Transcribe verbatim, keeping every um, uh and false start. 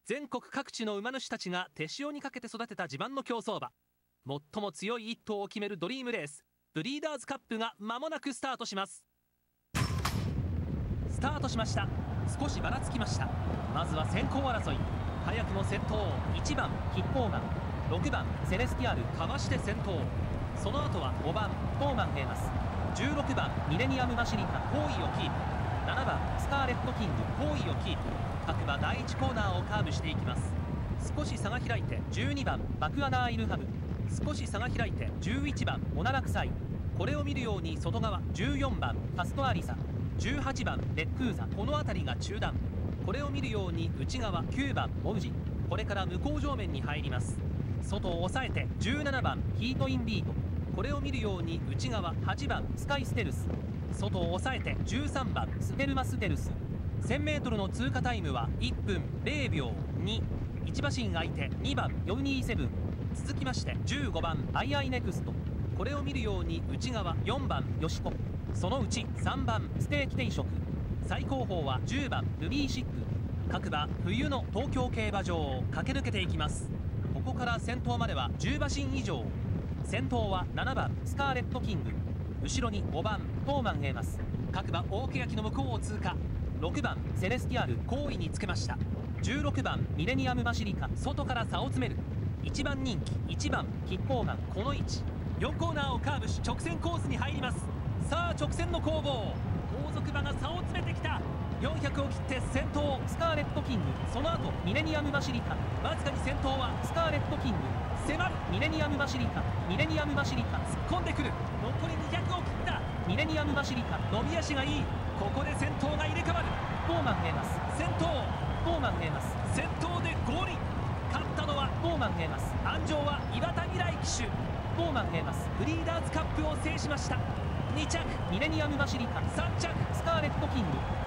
全国各地の馬主たちが手塩にかけて育てた自慢の競走馬、最も強い一頭を決めるドリームレースブリーダーズカップが間もなくスタートします。スタートしました。少しばらつきました。まずは先行争い。早くも先頭いちばんキッコーマン、ろくばんセレスティアルかわして先頭。その後はごばんトーマンヘーマス、じゅうろくばんミレニアムマシリカ好位をキープ、ななばんスカーレットキング好位をキープ。各馬だいいちコーナーをカーブしていきます。少し差が開いてじゅうにばんバクアナーイルハム、少し差が開いてじゅういちばんモナラクサイ、これを見るように外側じゅうよんばんファストアリサ、じゅうはちばんレックーザ、この辺りが中段。これを見るように内側きゅうばんモウジ、これから向こう上面に入ります。外を抑えてじゅうななばんヒートインビート、これを見るように内側はちばんスカイステルス、外を抑えてじゅうさんばんステルマステルス。 せんメートル の通過タイムはいっぷんれいびょうに、いち馬身空いてにばんヨウニーセブン、続きましてじゅうごばんアイアイネクスト、これを見るように内側よんばんヨシコ、そのうちさんばんステーキ定食、最後方はじゅうばんルビーシック。各馬冬の東京競馬場を駆け抜けていきます。ここから先頭まではじゅう馬身以上。先頭はななばんスカーレットキング、後ろにごばんトーマンエーマス。各馬大欅の向こうを通過。ろくばんセレスティアル好位につけました。じゅうろくばんミレニアムマシリカ外から差を詰める。いちばん人気いちばんキッコーマン、この位置。よんコーナーをカーブし直線コースに入ります。さあ直線の攻防、後続馬が差を詰めてきた。よんひゃくを切って先頭スカーレットキング、その後ミレニアムマシリカ、わずかに先頭はスカーレットキング。迫るミレニアムマシリカ、ミレニアムマシリカ突っ込んでくる。残りにひゃくを切った。ミレニアムマシリカ伸び足がいい。ここで先頭が入れ替わる。トーマンヘーマス先頭、トーマンヘーマス先頭でゴールイン。勝ったのはトーマンヘーマス、安城は岩田未来騎手。トーマンヘーマスブリーダーズカップを制しました。に着ミレニアムマシリカ、さん着スカーレットキング。